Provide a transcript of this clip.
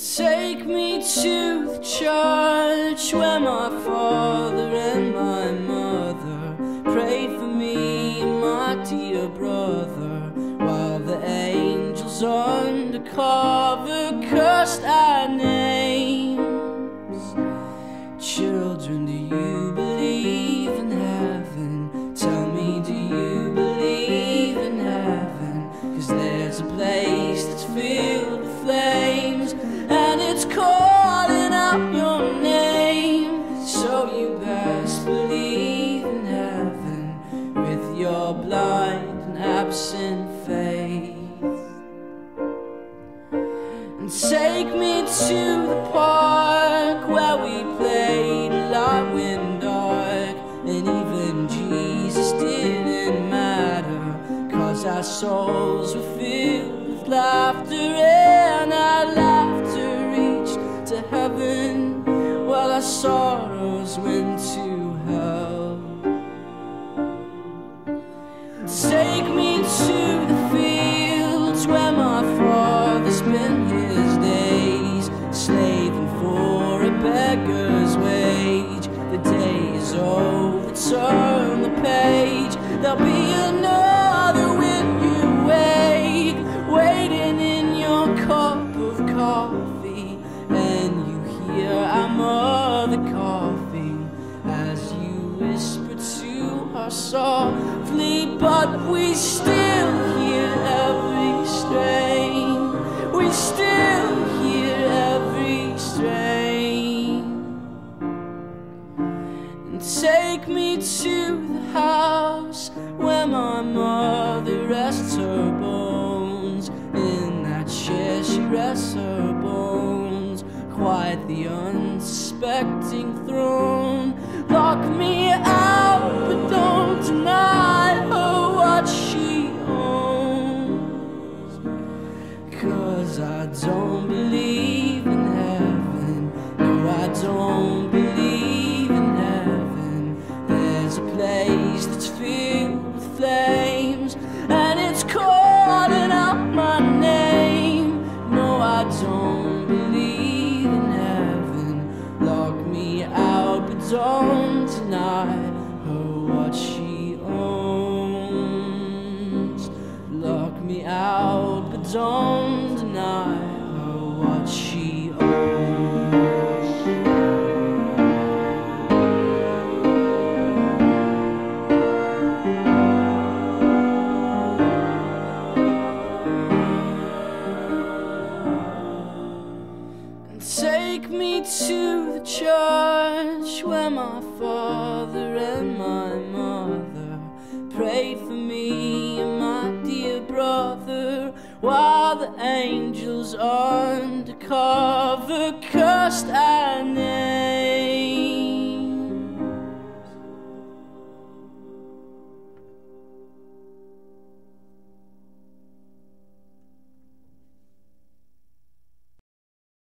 Take me to the church where my father and my mother prayed for me and my dear brother, while the angels undercover cursed our names. Children, do you believe in heaven? Tell me, do you believe in heaven? 'Cause there's a place that's filled with flames, and it's calling out your name. So you best believe in heaven with your blind and absent faith. And take me to the park where we played light when dark, and even Jesus didn't matter, 'cause our souls were filled with laughter, and our laughter reached to heaven, while our sorrows went to hell. Take me to the fields where my father spent his days, slaving for a beggar's wage. The day is over, turn the page. There'll be another when you wake, waiting in your cup of coffee, and you hear our mother coughing as you whisper to her softly. But we still hear every strain, we still hear every strain. And take me to the house where my mother rests her bones. In that chair she rests her bones, quiet the unsuspecting throne. Lock me out, but don't deny her what she owns. 'Cause I don't believe in heaven, no, I don't believe in heaven. There's a place that's filled with flames, and it's calling out my name. No, I don't believe in heaven. Lock me out, but don't deny her what she owns. Lock me out, but don't